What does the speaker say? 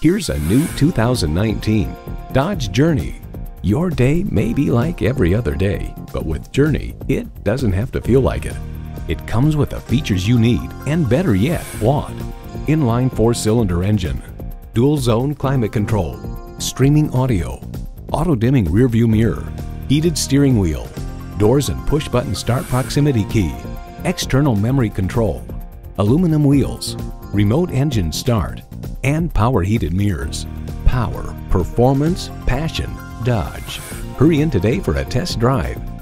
Here's a new 2019 Dodge Journey. Your day may be like every other day, but with Journey, it doesn't have to feel like it. It comes with the features you need, and better yet, want. Inline 4-cylinder engine, dual zone climate control, streaming audio, auto dimming rearview mirror, heated steering wheel, doors and push button start proximity key, external memory control, aluminum wheels, remote engine start, and power heated mirrors. Power, performance, passion, Dodge. Hurry in today for a test drive.